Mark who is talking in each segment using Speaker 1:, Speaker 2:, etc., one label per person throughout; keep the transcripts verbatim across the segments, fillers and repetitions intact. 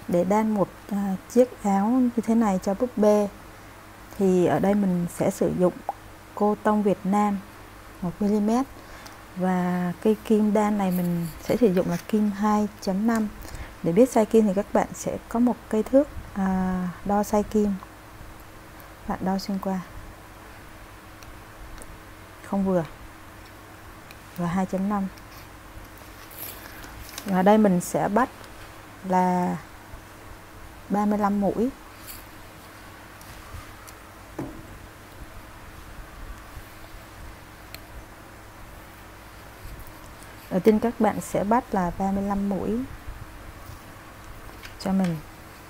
Speaker 1: để đan một à, chiếc áo như thế này cho búp bê thì ở đây mình sẽ sử dụng cô tông Việt Nam một mi li mét, và cây kim đan này mình sẽ sử dụng là kim hai chấm năm. Để biết size kim thì các bạn sẽ có một cây thước à, đo size kim, bạn đo xuyên qua không vừa và hai chấm năm. Và đây mình sẽ bắt là ba mươi lăm mũi. Đầu tiên các bạn sẽ bắt là ba mươi lăm mũi cho mình.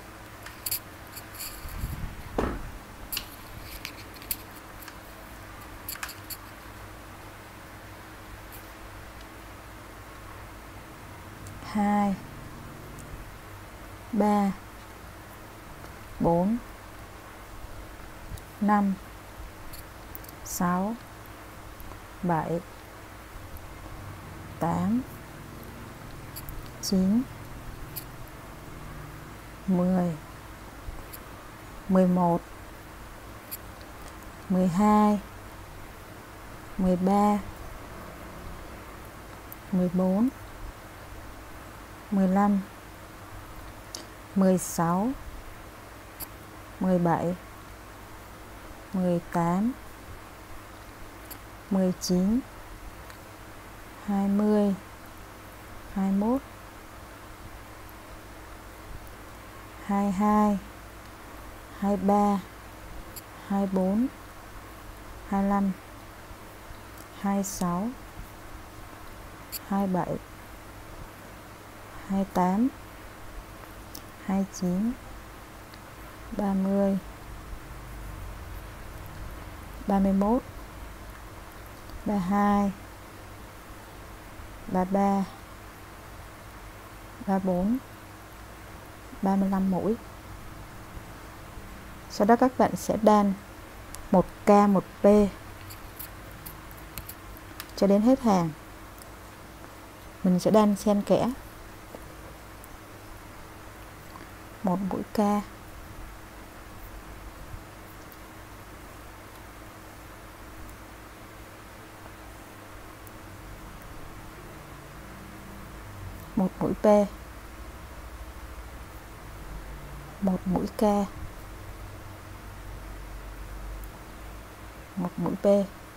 Speaker 1: Hai, ba, bốn, năm, sáu, bảy, tám, chín, mười, mười một, mười hai, mười ba, mười bốn, mười lăm, mười sáu, mười bảy, mười tám, mười chín, hai mươi, hai mươi mốt, hai mươi hai, hai mươi ba, hai mươi bốn, hai mươi lăm, hai mươi sáu, hai mươi bảy, hai mươi tám, hai mươi chín, ba mươi, ba mươi mốt, ba mươi hai, ba mươi ba, ba mươi bốn, ba mươi lăm mũi. Sau đó các bạn sẽ đan một K một P cho đến hết hàng. Mình sẽ đan xen kẽ một mũi K, một mũi P, một mũi K, một mũi P,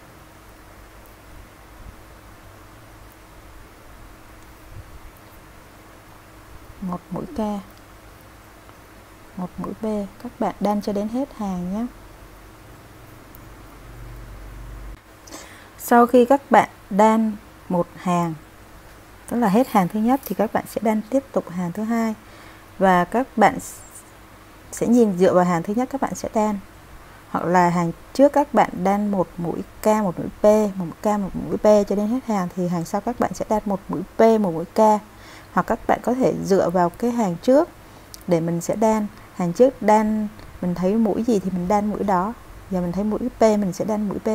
Speaker 1: một mũi K, một mũi P. Các bạn đan cho đến hết hàng nhé. Sau khi các bạn đan một hàng, tức là hết hàng thứ nhất, thì các bạn sẽ đan tiếp tục hàng thứ hai, và các bạn sẽ nhìn dựa vào hàng thứ nhất các bạn sẽ đan, hoặc là hàng trước các bạn đan một mũi K một mũi P, một mũi K một mũi P cho đến hết hàng, thì hàng sau các bạn sẽ đan một mũi P một mũi K, hoặc các bạn có thể dựa vào cái hàng trước để mình sẽ đan. Hàng trước đan mình thấy mũi gì thì mình đan mũi đó, giờ mình thấy mũi P mình sẽ đan mũi P.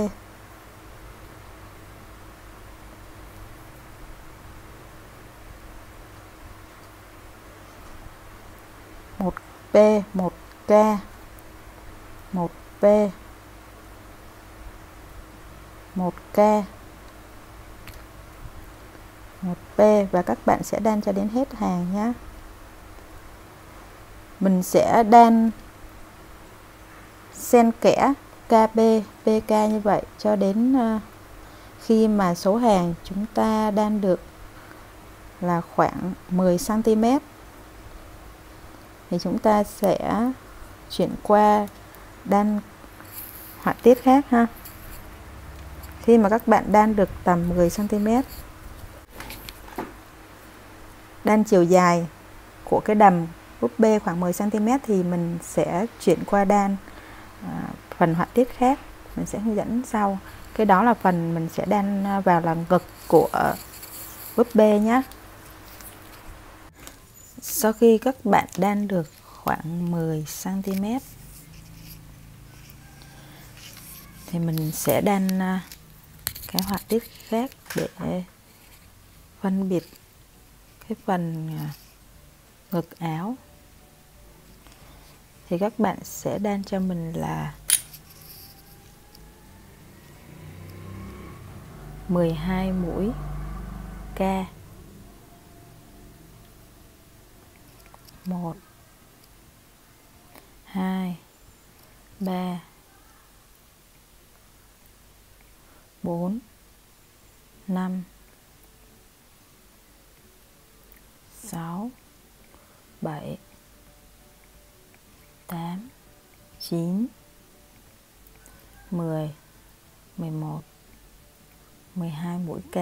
Speaker 1: Một P, một K, một P, một K, một P, và các bạn sẽ đan cho đến hết hàng nhé. Mình sẽ đan xen kẽ ca pê, pê ca như vậy cho đến khi mà số hàng chúng ta đan được là khoảng mười xăng ti mét thì chúng ta sẽ chuyển qua đan họa tiết khác ha. Khi mà các bạn đan được tầm mười xăng ti mét, đan chiều dài của cái đầm búp bê khoảng mười xăng ti mét thì mình sẽ chuyển qua đan à, phần họa tiết khác, mình sẽ hướng dẫn sau. Cái đó là phần mình sẽ đan vào là ngực của búp bê nhé. Sau khi các bạn đan được khoảng mười xăng ti mét thì mình sẽ đan cái họa tiết khác để phân biệt cái phần ngực áo. thì các bạn sẽ đan cho mình là mười hai mũi K. một hai ba bốn năm sáu bảy tám chín mười mười một mười hai mũi K.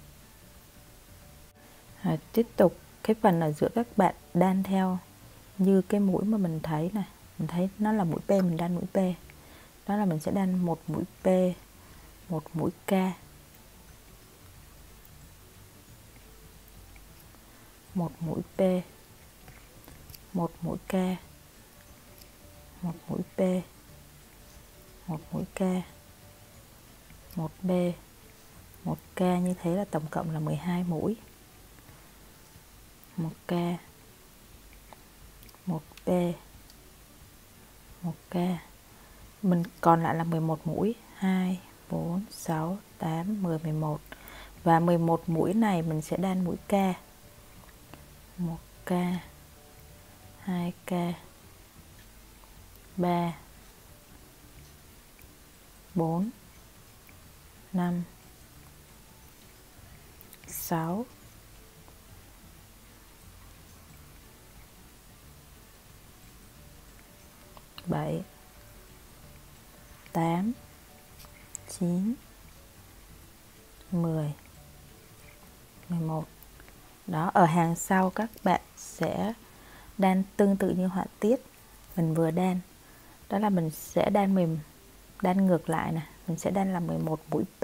Speaker 1: À, tiếp tục cái phần ở giữa các bạn đan theo như cái mũi mà mình thấy này, mình thấy nó là mũi P, mình đan mũi P, đó là mình sẽ đan một mũi P, một mũi K, một mũi P, một mũi K, một mũi P, một mũi K, một B, một K, như thế là tổng cộng là mười hai mũi. Một K, một P, một K. Mình còn lại là mười một mũi, hai, bốn, sáu, tám, mười, mười một. Và mười một mũi này mình sẽ đan mũi K. một K, hai K, ba, bốn, năm, sáu, bảy, tám, chín, mười, mười một. Đó, ở hàng sau các bạn sẽ đan tương tự như họa tiết mình vừa đan. Đó là mình sẽ đan mềm, đan ngược lại nè, mình sẽ đan là mười một mũi P.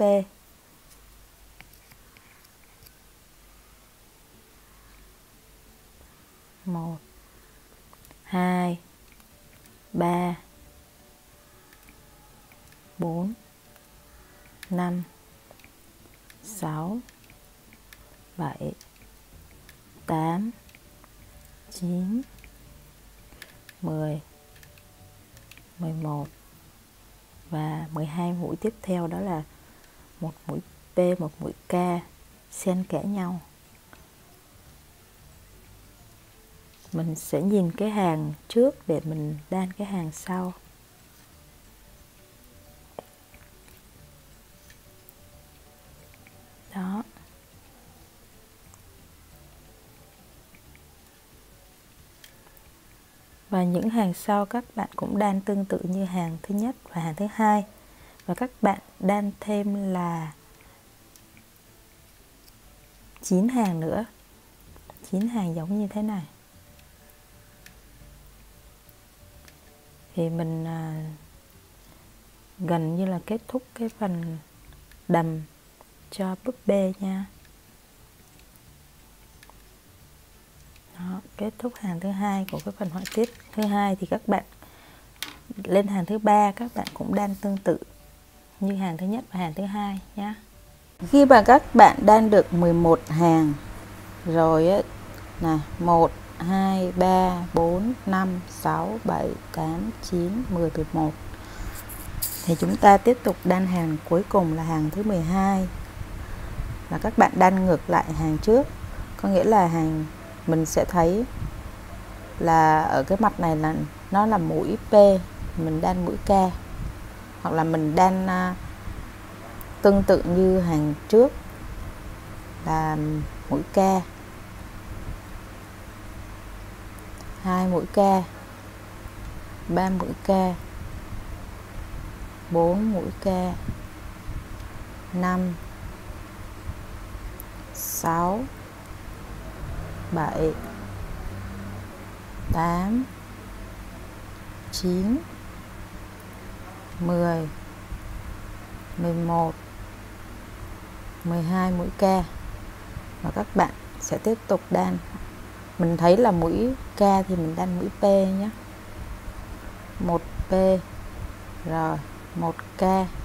Speaker 1: một, hai, ba, bốn, năm, sáu, bảy, tám, chín, mười, mười một. Và mười hai mũi tiếp theo đó là một mũi P, một mũi K xen kẽ nhau. Mình sẽ nhìn cái hàng trước để mình đan cái hàng sau. Đó. Và những hàng sau các bạn cũng đan tương tự như hàng thứ nhất và hàng thứ hai. Và các bạn đan thêm là chín hàng nữa. chín hàng giống như thế này. Thì mình à, gần như là kết thúc cái phần đầm cho búp bê nha. Đó, kết thúc hàng thứ hai của cái phần họa tiết thứ hai. Thì các bạn lên hàng thứ ba các bạn cũng đan tương tự như hàng thứ nhất và hàng thứ hai nhé. Khi mà các bạn đan được mười một hàng rồi ấy, nè, một, hai, ba, bốn, năm, sáu, bảy, tám, chín, mười, mười một. Thì chúng ta tiếp tục đan hàng cuối cùng là hàng thứ mười hai. Và các bạn đan ngược lại hàng trước. Có nghĩa là hàng mình sẽ thấy là ở cái mặt này là nó là mũi P, mình đan mũi K. Hoặc là mình đan uh, tương tự như hàng trước là mũi K, hai mũi K, ba mũi K, bốn mũi K, năm, sáu, bảy, tám, chín, mười, mười một, mười hai mũi K. Và các bạn sẽ tiếp tục đan. Mình thấy là mũi K thì mình đan mũi P nhé. một P, rồi một K,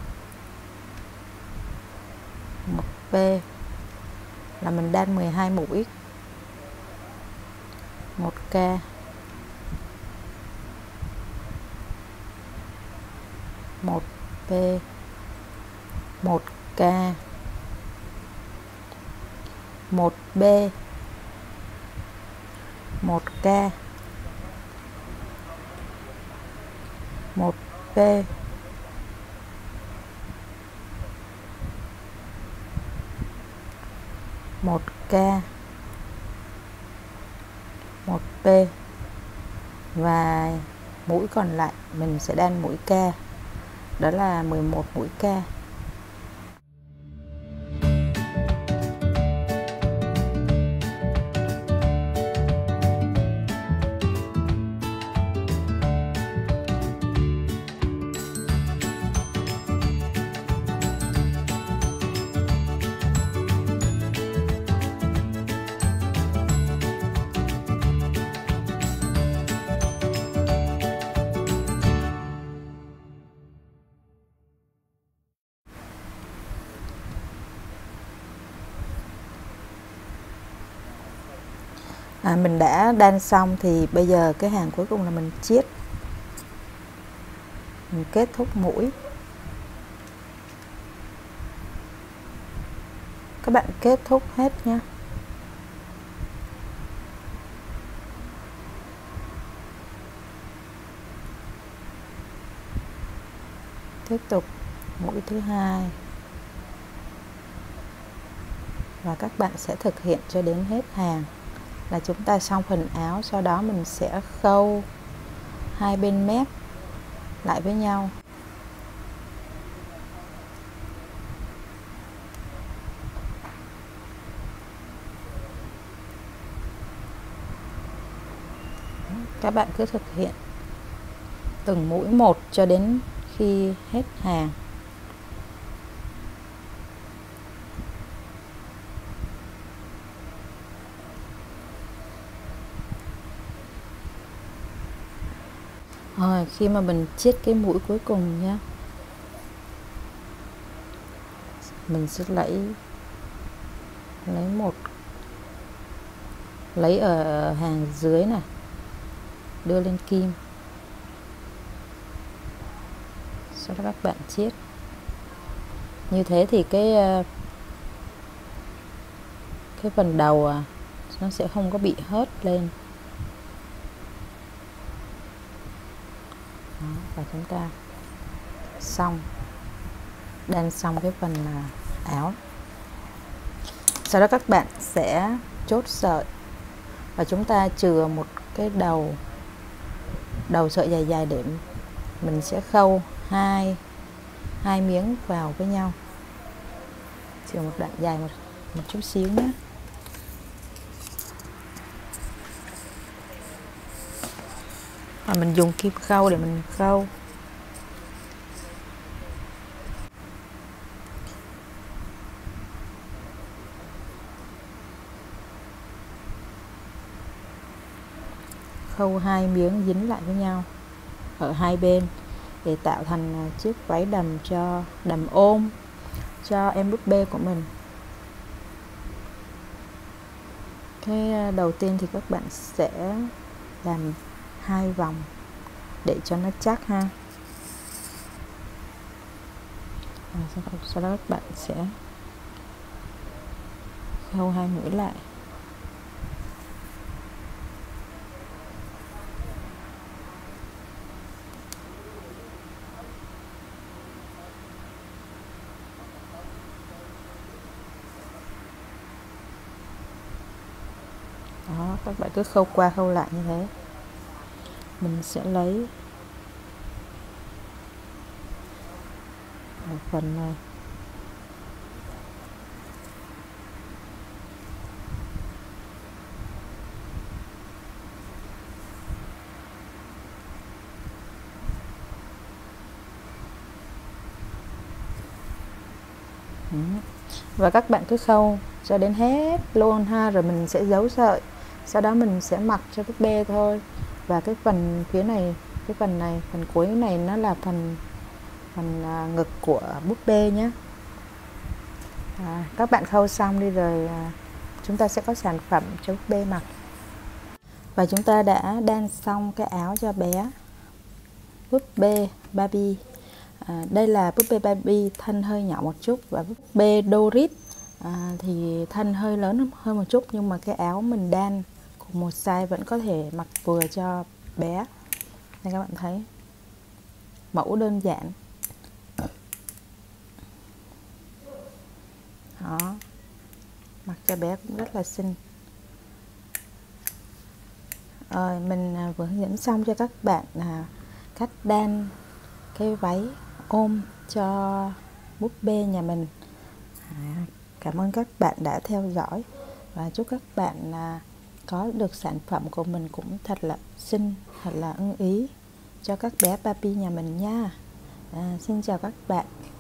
Speaker 1: một P là mình đan mười hai mũi, một K, một P, một K, một B, một K, một P, một K, một P, và mũi còn lại mình sẽ đan mũi K, đó là mười một mũi K. À, mình đã đan xong thì bây giờ cái hàng cuối cùng là mình chiết, mình kết thúc mũi. Các bạn kết thúc hết nhé. Tiếp tục mũi thứ hai, và các bạn sẽ thực hiện cho đến hết hàng là chúng ta xong phần áo. Sau đó mình sẽ khâu hai bên mép lại với nhau. Các bạn cứ thực hiện từng mũi một cho đến khi hết hàng. Rồi khi mà mình chiết cái mũi cuối cùng nhé, mình sẽ lấy lấy một lấy ở hàng dưới này, đưa lên kim, sau đó các bạn chiết như thế thì cái cái phần đầu nó sẽ không có bị hớt lên. Đó, và chúng ta xong, đan xong cái phần áo. Sau đó các bạn sẽ chốt sợi và chúng ta chừa một cái đầu đầu sợi dài dài để mình sẽ khâu hai hai miếng vào với nhau, chừa một đoạn dài một một chút xíu nhé. Và mình dùng kim khâu để mình khâu. Khâu hai miếng dính lại với nhau ở hai bên để tạo thành chiếc váy đầm cho đầm ôm cho em búp bê của mình. Cái đầu tiên thì các bạn sẽ làm hai vòng để cho nó chắc ha. À, sau đó các bạn sẽ khâu hai mũi lại. Đó, các bạn cứ khâu qua khâu lại như thế. Mình sẽ lấy một phần này. Và các bạn cứ khâu cho đến hết luôn ha, rồi mình sẽ giấu sợi. Sau đó mình sẽ mặc cho búp bê thôi. Và cái phần phía này, cái phần này, phần cuối này nó là phần phần à, ngực của búp bê nhé. À, các bạn khâu xong đi rồi à, chúng ta sẽ có sản phẩm cho búp bê mặc. Và chúng ta đã đan xong cái áo cho bé búp bê Barbie. À, đây là búp bê Barbie thân hơi nhỏ một chút, và búp bê Doris à, thì thân hơi lớn hơn một chút, nhưng mà cái áo mình đan cùng một size vẫn có thể mặc vừa cho bé. Đây các bạn thấy mẫu đơn giản. Đó, mặc cho bé cũng rất là xinh. Rồi mình vừa hướng dẫn xong cho các bạn là cách đan cái váy ôm cho búp bê nhà mình. À, cảm ơn các bạn đã theo dõi và chúc các bạn à, có được sản phẩm của mình cũng thật là xinh, thật là ưng ý cho các bé Barbie nhà mình nha. À, xin chào các bạn.